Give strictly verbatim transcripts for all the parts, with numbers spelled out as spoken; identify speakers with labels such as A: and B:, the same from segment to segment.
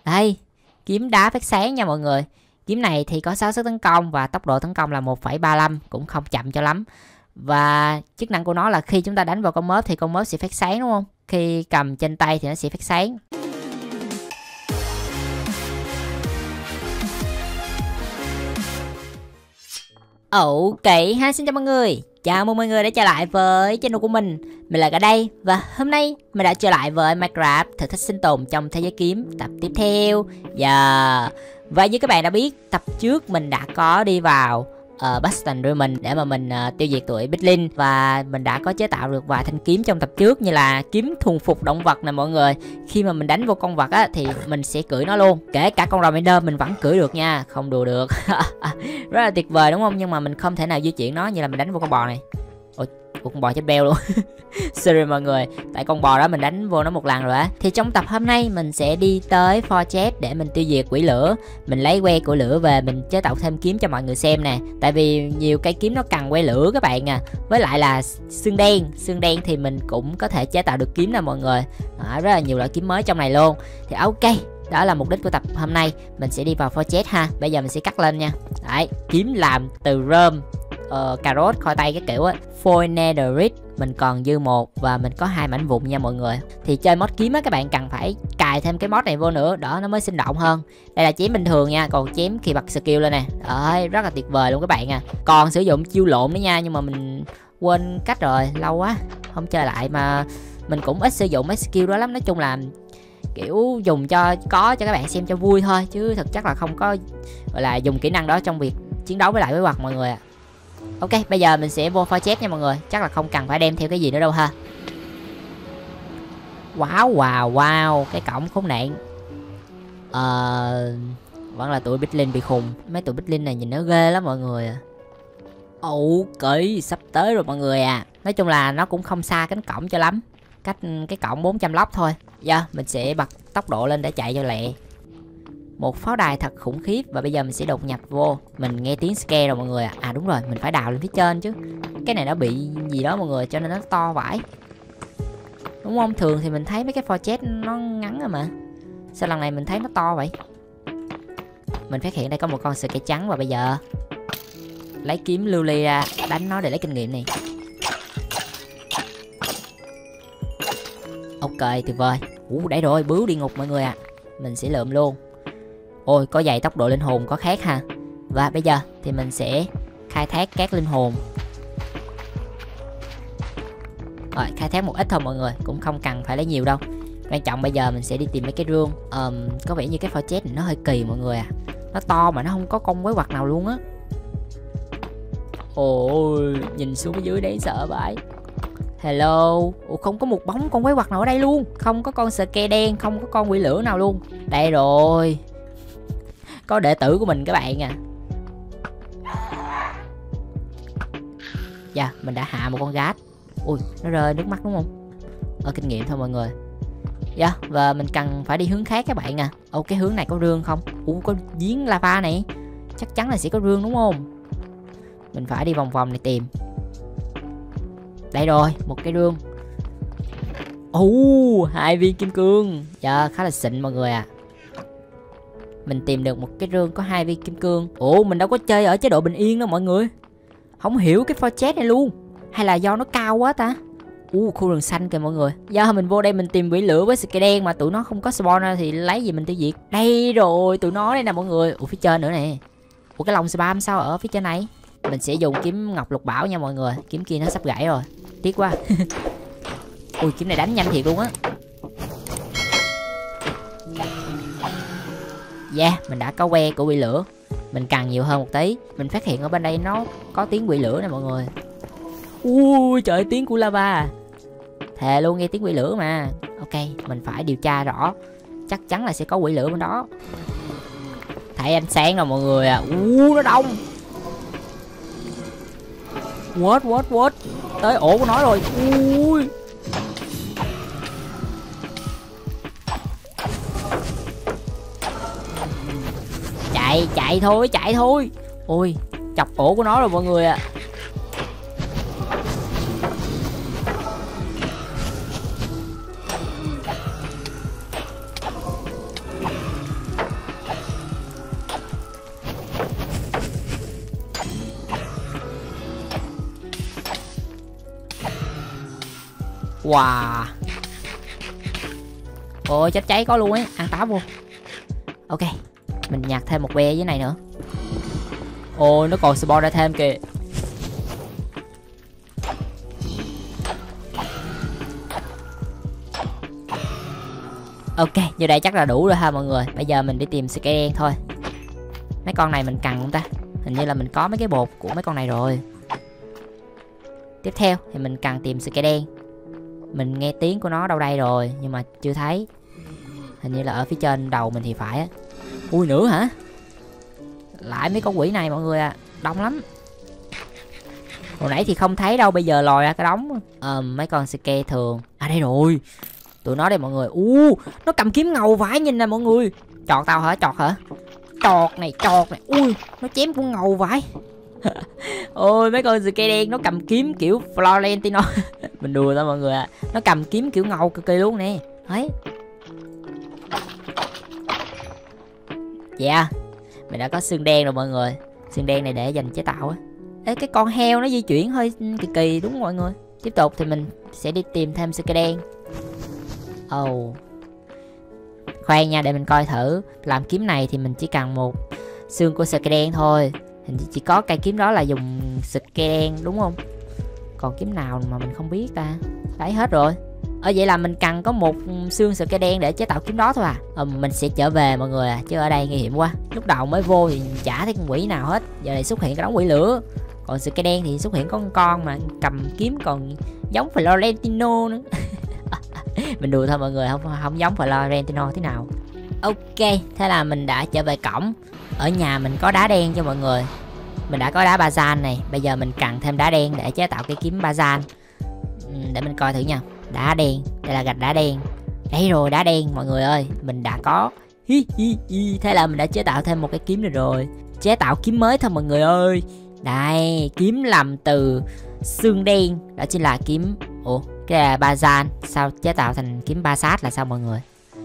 A: Đây, kiếm đá phát sáng nha mọi người. Kiếm này thì có sáu sức tấn công và tốc độ tấn công là một phẩy ba lăm, cũng không chậm cho lắm. Và chức năng của nó là khi chúng ta đánh vào con mớp thì con mớp sẽ phát sáng đúng không? Khi cầm trên tay thì nó sẽ phát sáng. Ok ha, xin chào mọi người. Chào mừng mọi người đã trở lại với channel của mình. Mình là ở đây và hôm nay mình đã trở lại với Minecraft thử thách sinh tồn trong thế giới kiếm tập tiếp theo. Yeah. Và như các bạn đã biết, tập trước mình đã có đi vào uh, Bastion Ruin để mà mình uh, tiêu diệt tụi Piglin. Và mình đã có chế tạo được vài thanh kiếm trong tập trước, như là kiếm thuần phục động vật nè mọi người. Khi mà mình đánh vô con vật á thì mình sẽ cưỡi nó luôn. Kể cả con rồng Ender mình vẫn cưỡi được nha, không đùa được. Rất là tuyệt vời đúng không? Nhưng mà mình không thể nào di chuyển nó như là mình đánh vô con bò này. Ôi, con bò chết beo luôn. Sorry mọi người, tại con bò đó mình đánh vô nó một lần rồi á. Thì trong tập hôm nay mình sẽ đi tới Fortress để mình tiêu diệt quỷ lửa. Mình lấy que của lửa về mình chế tạo thêm kiếm cho mọi người xem nè. Tại vì nhiều cây kiếm nó cần que lửa các bạn à. Với lại là xương đen, xương đen thì mình cũng có thể chế tạo được kiếm nè mọi người. Đó, rất là nhiều loại kiếm mới trong này luôn. Thì ok, đó là mục đích của tập hôm nay. Mình sẽ đi vào Fortress ha. Bây giờ mình sẽ cắt lên nha. Đấy, kiếm làm từ rơm, uh, cà rốt, khoai tây cái kiểu á. Foil netherite mình còn dư một và mình có hai mảnh vụn nha mọi người. Thì chơi mod kiếm á các bạn cần phải cài thêm cái mod này vô nữa, đó nó mới sinh động hơn. Đây là chém bình thường nha, còn chém khi bật skill lên nè. Đấy, rất là tuyệt vời luôn các bạn à. Còn sử dụng chiêu lộn nữa nha, nhưng mà mình quên cách rồi, lâu quá không chơi lại. Mà mình cũng ít sử dụng mấy skill đó lắm. Nói chung là kiểu dùng cho có cho các bạn xem cho vui thôi, chứ thực chất là không có gọi là dùng kỹ năng đó trong việc chiến đấu với lại với quật mọi người ạ. Ok, bây giờ mình sẽ vô Fortress nha mọi người. Chắc là không cần phải đem theo cái gì nữa đâu ha. Wow, wow, wow. Cái cổng khốn nạn. Ờ... Vẫn là tụi Piglin bị khùng. Mấy tụi Piglin này nhìn nó ghê lắm mọi người. Ok, sắp tới rồi mọi người à. Nói chung là nó cũng không xa cánh cổng cho lắm. Cách cái cổng bốn trăm lốc thôi. Giờ yeah, mình sẽ bật tốc độ lên để chạy cho lẹ. Một pháo đài thật khủng khiếp. Và bây giờ mình sẽ đột nhập vô. Mình nghe tiếng scare rồi mọi người ạ. À. à đúng rồi, mình phải đào lên phía trên chứ. Cái này nó bị gì đó mọi người, cho nên nó to vãi. Đúng không? Thường thì mình thấy mấy cái Fortress nó ngắn rồi mà. Sao lần này mình thấy nó to vậy? Mình phát hiện đây có một con scare trắng. Và bây giờ lấy kiếm lưu ly ra đánh nó để lấy kinh nghiệm này. Ok, tuyệt vời. Ủa, đấy rồi, bướu địa ngục mọi người ạ. À. Mình sẽ lượm luôn. Ôi, có giày tốc độ linh hồn có khác ha. Và bây giờ thì mình sẽ khai thác các linh hồn. Rồi, khai thác một ít thôi mọi người, cũng không cần phải lấy nhiều đâu. Quan trọng bây giờ mình sẽ đi tìm mấy cái rương. um, Có vẻ như cái Fortress này nó hơi kỳ mọi người à. Nó to mà nó không có con quái vật nào luôn á. Ôi, nhìn xuống dưới đấy sợ vãi. Hello. Ủa, không có một bóng con quái vật nào ở đây luôn. Không có con scare đen, không có con quỷ lửa nào luôn. Đây rồi, có đệ tử của mình các bạn à. Dạ, yeah, mình đã hạ một con gát. Ui, nó rơi nước mắt đúng không? Ở kinh nghiệm thôi mọi người. Dạ, yeah, và mình cần phải đi hướng khác các bạn à. Ồ, cái hướng này có rương không? Ủa, có giếng lava này. Chắc chắn là sẽ có rương đúng không? Mình phải đi vòng vòng này tìm. Đây rồi, một cái rương. Ồ, hai viên kim cương. Dạ, yeah, khá là xịn mọi người à. Mình tìm được một cái rương có hai viên kim cương. Ủa, mình đâu có chơi ở chế độ bình yên đâu mọi người. Không hiểu cái Fortress này luôn. Hay là do nó cao quá ta? Ủa, khu rừng xanh kìa mọi người. Do mình vô đây mình tìm quỷ lửa với scare đen mà tụi nó không có spawn ra thì lấy gì mình tiêu diệt. Đây rồi, tụi nó đây nè mọi người. Ủa, phía trên nữa nè. Ủa, cái lồng spam sao ở phía trên này? Mình sẽ dùng kiếm ngọc lục bảo nha mọi người. Kiếm kia nó sắp gãy rồi. Tiếc quá. Ui, kiếm này đánh nhanh thiệt luôn á. Yeah, mình đã có que của quỷ lửa. Mình cần nhiều hơn một tí. Mình phát hiện ở bên đây nó có tiếng quỷ lửa nè mọi người. Ui trời, tiếng của lava. Thề luôn, nghe tiếng quỷ lửa mà. Ok, mình phải điều tra rõ. Chắc chắn là sẽ có quỷ lửa bên đó. Thấy ánh sáng rồi mọi người à. Ui, nó đông. What, what, what. Tới ổ của nó rồi. Ui. Chạy, chạy thôi, chạy thôi. Ôi, chọc ổ của nó rồi mọi người ạ. À. Wow. Ôi chết cháy có luôn ấy, ăn táo vô. Ok, mình nhặt thêm một que dưới này nữa. Ôi nó còn spawn ra thêm kìa. Ok, như đây chắc là đủ rồi ha mọi người. Bây giờ mình đi tìm sky đen thôi. Mấy con này mình cần không ta? Hình như là mình có mấy cái bột của mấy con này rồi. Tiếp theo thì mình cần tìm sky đen. Mình nghe tiếng của nó đâu đây rồi nhưng mà chưa thấy. Hình như là ở phía trên đầu mình thì phải á. Ui nữa hả? Lại mấy con quỷ này mọi người à. Đông lắm. Hồi nãy thì không thấy đâu, bây giờ lòi ra cái đống. Ờ, mấy con sky thường. À đây rồi. Tụi nó đây mọi người. U, nó cầm kiếm ngầu vãi, nhìn nè mọi người. Chọt tao hả? Chọt hả? Chọt này, chọt này. Ui, nó chém cũng ngầu vãi. Ôi mấy con sky đen nó cầm kiếm kiểu Florentino. Mình đùa thôi mọi người ạ. À. Nó cầm kiếm kiểu ngầu cực kỳ luôn nè. Đấy. Dạ yeah. Mình đã có xương đen rồi mọi người. Xương đen này để dành chế tạo á. Ê cái con heo nó di chuyển hơi kỳ kỳ đúng không mọi người. Tiếp tục thì mình sẽ đi tìm thêm sky đen. Oh. Khoan nha, để mình coi thử. Làm kiếm này thì mình chỉ cần một xương của sky đen thôi. Hình như chỉ có cây kiếm đó là dùng sky đen đúng không? Còn kiếm nào mà mình không biết ta. Đấy hết rồi. Ở vậy là mình cần có một xương sky đen để chế tạo kiếm đó thôi à. Ờ, mình sẽ trở về mọi người à. Chứ ở đây nguy hiểm quá. Lúc đầu mới vô thì chả thấy con quỷ nào hết. Giờ này xuất hiện cái đống quỷ lửa. Còn sky đen thì xuất hiện có con con mà cầm kiếm còn giống Florentino nữa. Mình đùa thôi mọi người, không không giống Florentino thế nào. Ok, thế là mình đã trở về cổng. Ở nhà mình có đá đen cho mọi người. Mình đã có đá bazan này. Bây giờ mình cần thêm đá đen để chế tạo cái kiếm bazan. Để mình coi thử nha. Đá đen, đây là gạch đá đen. Đây rồi, đá đen mọi người ơi. Mình đã có. Hi, hi, hi. Thế là mình đã chế tạo thêm một cái kiếm này rồi. Chế tạo kiếm mới thôi mọi người ơi. Đây, kiếm làm từ xương đen. Đó chính là kiếm. Ủa, cái là bazan. Sao chế tạo thành kiếm ba sát là sao mọi người?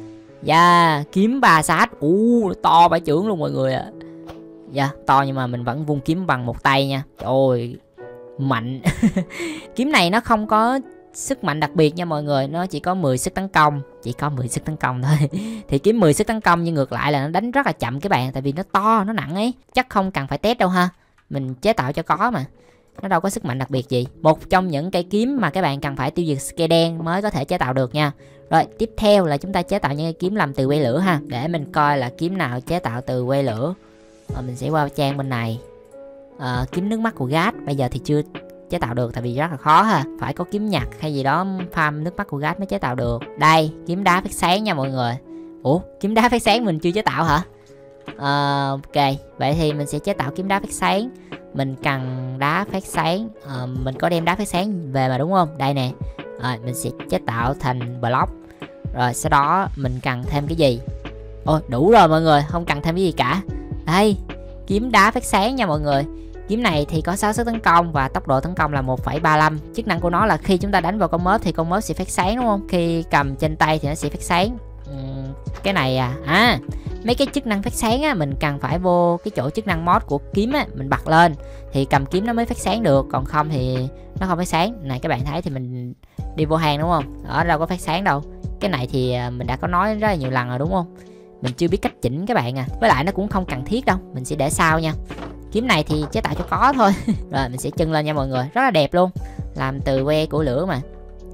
A: Dạ, yeah, kiếm ba sát. Ú, to bãi trưởng luôn mọi người ạ. Dạ, yeah, to nhưng mà mình vẫn vung kiếm bằng một tay nha. Trời ơi, mạnh. Kiếm này nó không có sức mạnh đặc biệt nha mọi người. Nó chỉ có mười sức tấn công. Chỉ có mười sức tấn công thôi. Thì kiếm mười sức tấn công nhưng ngược lại là nó đánh rất là chậm các bạn. Tại vì nó to, nó nặng ấy. Chắc không cần phải test đâu ha. Mình chế tạo cho có mà. Nó đâu có sức mạnh đặc biệt gì. Một trong những cây kiếm mà các bạn cần phải tiêu diệt sky đen mới có thể chế tạo được nha. Rồi tiếp theo là chúng ta chế tạo những cây kiếm làm từ que lửa ha. Để mình coi là kiếm nào chế tạo từ que lửa. Rồi mình sẽ qua trang bên này. à, Kiếm nước mắt của Gat. Bây giờ thì chưa chế tạo được tại vì rất là khó ha. Phải có kiếm nhặt hay gì đó farm nước mắt của Gat mới chế tạo được. Đây, kiếm đá phát sáng nha mọi người. Ủa, kiếm đá phát sáng mình chưa chế tạo hả? à, Ok, vậy thì mình sẽ chế tạo kiếm đá phát sáng. Mình cần đá phát sáng. à, Mình có đem đá phát sáng về mà đúng không? Đây nè. à, Mình sẽ chế tạo thành block. Rồi sau đó mình cần thêm cái gì? Ôi đủ rồi mọi người, không cần thêm cái gì cả. Đây, kiếm đá phát sáng nha mọi người. Kiếm này thì có sáu sức tấn công và tốc độ tấn công là một phẩy ba lăm. Chức năng của nó là khi chúng ta đánh vào con mob thì con mob sẽ phát sáng đúng không? Khi cầm trên tay thì nó sẽ phát sáng. uhm, Cái này à À mấy cái chức năng phát sáng á, mình cần phải vô cái chỗ chức năng mod của kiếm á, mình bật lên thì cầm kiếm nó mới phát sáng được, còn không thì nó không phát sáng. Này các bạn thấy thì mình đi vô hang đúng không? Ở đâu có phát sáng đâu. Cái này thì mình đã có nói rất là nhiều lần rồi đúng không? Mình chưa biết cách chỉnh các bạn à. Với lại nó cũng không cần thiết đâu, mình sẽ để sau nha. Kiếm này thì chế tạo cho có thôi. Rồi mình sẽ trưng lên nha mọi người, rất là đẹp luôn. Làm từ que của lửa mà.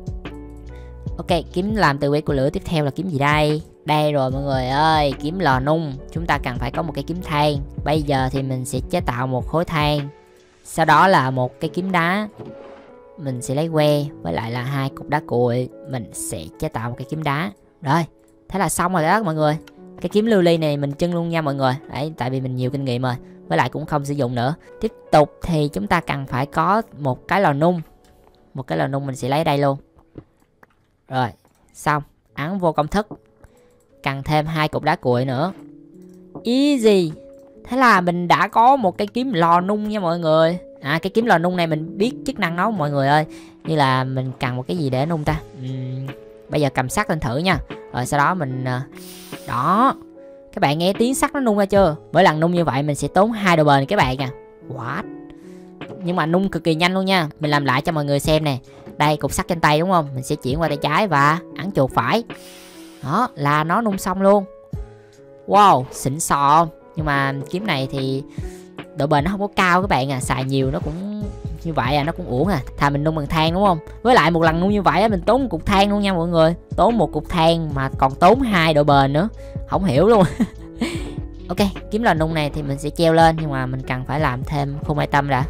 A: Ok, kiếm làm từ que của lửa. Tiếp theo là kiếm gì đây? Đây rồi mọi người ơi, kiếm lò nung. Chúng ta cần phải có một cái kiếm than. Bây giờ thì mình sẽ chế tạo một khối than. Sau đó là một cái kiếm đá. Mình sẽ lấy que với lại là hai cục đá cuội. Mình sẽ chế tạo một cái kiếm đá. Rồi, thế là xong rồi đó mọi người. Cái kiếm lưu ly này mình trưng luôn nha mọi người. Đấy, tại vì mình nhiều kinh nghiệm rồi. Với lại cũng không sử dụng nữa. Tiếp tục thì chúng ta cần phải có một cái lò nung. Một cái lò nung mình sẽ lấy đây luôn. Rồi, xong. Ấn vô công thức. Cần thêm hai cục đá cuội nữa. Easy. Thế là mình đã có một cái kiếm lò nung nha mọi người. À cái kiếm lò nung này mình biết chức năng nó mọi người ơi. Như là mình cần một cái gì để nung ta. uhm, Bây giờ cầm sắt lên thử nha. Rồi sau đó mình đó. Các bạn nghe tiếng sắt nó nung ra chưa? Mỗi lần nung như vậy mình sẽ tốn hai đồ bền các bạn à. What? Nhưng mà nung cực kỳ nhanh luôn nha. Mình làm lại cho mọi người xem nè. Đây, cục sắt trên tay đúng không? Mình sẽ chuyển qua tay trái và ấn chuột phải. Đó là nó nung xong luôn. Wow, xịn sò. Nhưng mà kiếm này thì độ bền nó không có cao các bạn à, xài nhiều nó cũng như vậy à, nó cũng uổng à. Thà mình nung bằng than đúng không? Với lại một lần nung như vậy á, mình tốn một cục than luôn nha mọi người. Tốn một cục than mà còn tốn hai độ bền nữa. Không hiểu luôn. Ok, kiếm lò nung này thì mình sẽ treo lên, nhưng mà mình cần phải làm thêm khung item đã.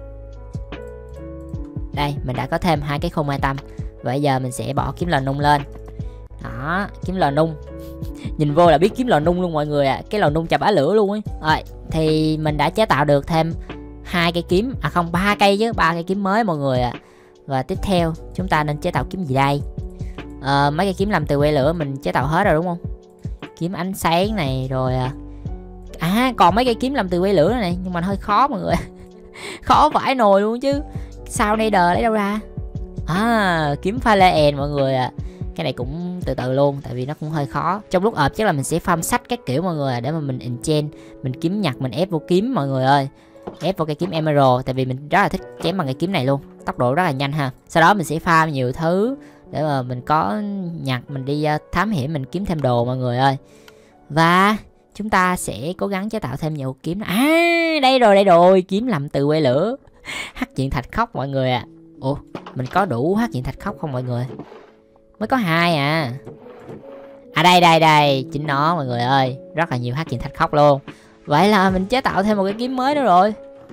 A: Đây, mình đã có thêm hai cái khung item. Bây giờ mình sẽ bỏ kiếm lò nung lên. Đó, kiếm lò nung. Nhìn vô là biết kiếm lò nung luôn mọi người ạ. À. Cái lò nung chà bá lửa luôn ấy. Rồi, thì mình đã chế tạo được thêm hai cây kiếm, à không, ba cây chứ, ba cây kiếm mới mọi người ạ. À. Và tiếp theo chúng ta nên chế tạo kiếm gì đây? À, mấy cây kiếm làm từ que lửa mình chế tạo hết rồi đúng không? Kiếm ánh sáng này rồi à. À, còn mấy cây kiếm làm từ que lửa này, nhưng mà hơi khó mọi người. Khó vãi nồi luôn chứ. Sao đây đờ lấy đâu ra? À, kiếm pha lê en mọi người ạ. À. Cái này cũng từ từ luôn, tại vì nó cũng hơi khó. Trong lúc ợp chắc là mình sẽ farm sách các kiểu mọi người, để mà mình enchant, mình kiếm nhặt, mình ép vô kiếm mọi người ơi. Ép vào cây kiếm emerald, tại vì mình rất là thích chém bằng cây kiếm này luôn, tốc độ rất là nhanh ha. Sau đó mình sẽ farm nhiều thứ để mà mình có nhặt, mình đi thám hiểm, mình kiếm thêm đồ mọi người ơi. Và chúng ta sẽ cố gắng chế tạo thêm nhiều kiếm. À, đây rồi, đây rồi, kiếm làm từ que lửa. Hắc diện thạch khốc mọi người ạ. À. Ủa, mình có đủ hắc diện thạch khốc không mọi người? Mới có hai à. À đây đây đây, chính nó mọi người ơi, rất là nhiều hắc diện thạch khốc luôn. Vậy là mình chế tạo thêm một cái kiếm mới nữa rồi.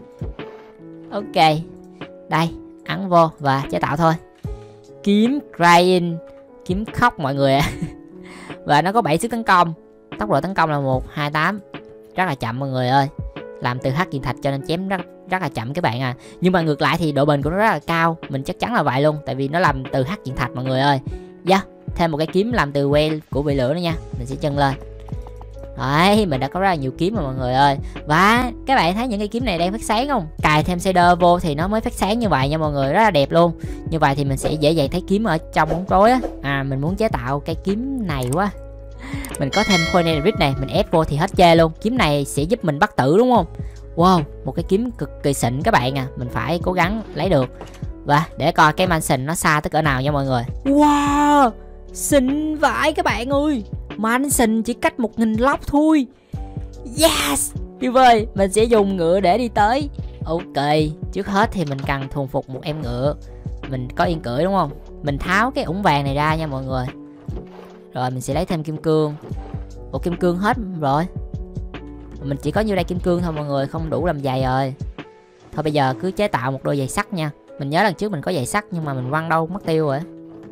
A: Ok, đây, ấn vô và chế tạo thôi. Kiếm Crying, kiếm khóc mọi người ạ. Và nó có bảy sức tấn công. Tốc độ tấn công là một hai tám, rất là chậm mọi người ơi. Làm từ hắc diện thạch cho nên chém rất rất là chậm các bạn à. Nhưng mà ngược lại thì độ bền của nó rất là cao, mình chắc chắn là vậy luôn, tại vì nó làm từ hắc diện thạch mọi người ơi. Yeah, thêm một cái kiếm làm từ que của bị lửa nữa nha. Mình sẽ chân lên. Đấy, mình đã có rất là nhiều kiếm rồi mọi người ơi. Và các bạn thấy những cái kiếm này đang phát sáng không? Cài thêm shader vô thì nó mới phát sáng như vậy nha mọi người, rất là đẹp luôn. Như vậy thì mình sẽ dễ dàng thấy kiếm ở trong bóng tối á. À, mình muốn chế tạo cây kiếm này quá. Mình có thêm Pointed này, mình ép vô thì hết chê luôn. Kiếm này sẽ giúp mình bắt tử đúng không? Wow, một cái kiếm cực kỳ xịn các bạn à. Mình phải cố gắng lấy được. Và để coi cái mansion nó xa tới cỡ nào nha mọi người. Wow, xịn vãi các bạn ơi. Mansion chỉ cách một nghìn lóc thôi. Yes, tuyệt vời. Mình sẽ dùng ngựa để đi tới. Ok, trước hết thì mình cần thuần phục một em ngựa. Mình có yên cưỡi đúng không? Mình tháo cái ủng vàng này ra nha mọi người. Rồi mình sẽ lấy thêm kim cương. Ủa, kim cương hết rồi. Mình chỉ có nhiêu đây kim cương thôi mọi người, không đủ làm giày rồi. Thôi bây giờ cứ chế tạo một đôi giày sắt nha. Mình nhớ lần trước mình có giày sắt nhưng mà mình quăng đâu mất tiêu rồi.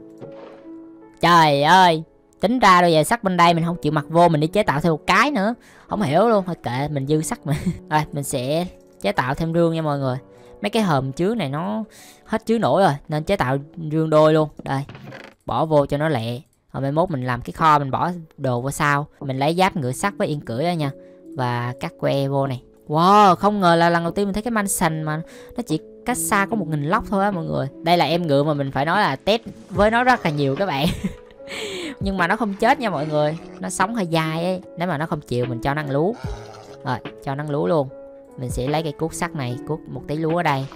A: Trời ơi, tính ra đôi giày sắt bên đây mình không chịu mặc vô, mình đi chế tạo thêm một cái nữa. Không hiểu luôn, thôi kệ, mình dư sắt mà. Rồi mình sẽ chế tạo thêm rương nha mọi người. Mấy cái hòm chứa này nó hết chứa nổi rồi, nên chế tạo rương đôi luôn. Đây, bỏ vô cho nó lẹ. Rồi mai mốt mình làm cái kho, mình bỏ đồ vô sau. Mình lấy giáp ngựa sắt với yên cưỡi đó nha. Và cắt que vô này. Wow, không ngờ là lần đầu tiên mình thấy cái mansion mà nó chỉ cách xa có một nghìn lóc thôi á mọi người. Đây là em ngựa mà mình phải nói là test với nó rất là nhiều các bạn. Nhưng mà nó không chết nha mọi người. Nó sống hơi dài ấy. Nếu mà nó không chịu mình cho nó ăn lúa. Rồi, cho nó ăn lúa luôn. Mình sẽ lấy cây cuốc sắt này, cuốc một tí lúa ở đây.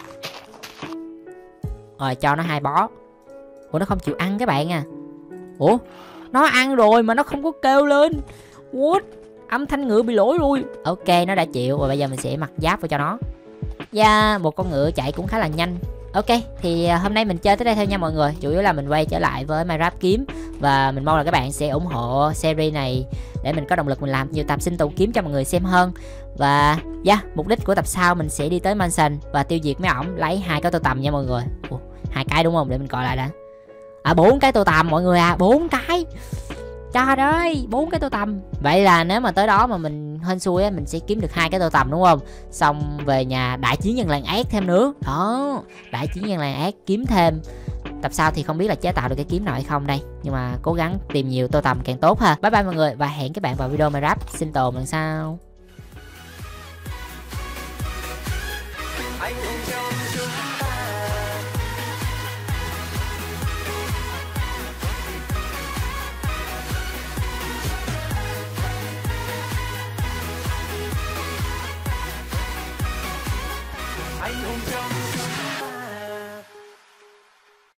A: Rồi cho nó hai bó. Ủa, nó không chịu ăn các bạn à. Ủa, nó ăn rồi mà nó không có kêu lên. What? Âm thanh ngựa bị lỗi rồi. Ok, nó đã chịu. Và bây giờ mình sẽ mặc giáp vào cho nó. Yeah, một con ngựa chạy cũng khá là nhanh. Ok, thì hôm nay mình chơi tới đây thôi nha mọi người. Chủ yếu là mình quay trở lại với Minecraft kiếm. Và mình mong là các bạn sẽ ủng hộ series này để mình có động lực mình làm nhiều tập sinh tồn kiếm cho mọi người xem hơn. Và yeah, mục đích của tập sau mình sẽ đi tới mansion và tiêu diệt mấy ổng, lấy hai cái tô tầm nha mọi người. Ủa, hai cái đúng không? Để mình coi lại đã. À, bốn cái tô tầm mọi người à, bốn cái. Trời ơi, bốn cái tô tầm. Vậy là nếu mà tới đó mà mình hên xui á, mình sẽ kiếm được hai cái tô tầm đúng không? Xong về nhà đại chiến nhân làng ác thêm nữa. Đó, đại chiến nhân làng ác kiếm thêm. Tập sau thì không biết là chế tạo được cái kiếm nào hay không đây. Nhưng mà cố gắng tìm nhiều tô tầm càng tốt ha. Bye bye mọi người và hẹn các bạn vào video Minecraft sinh tồn lần sau.
B: anh hùng trong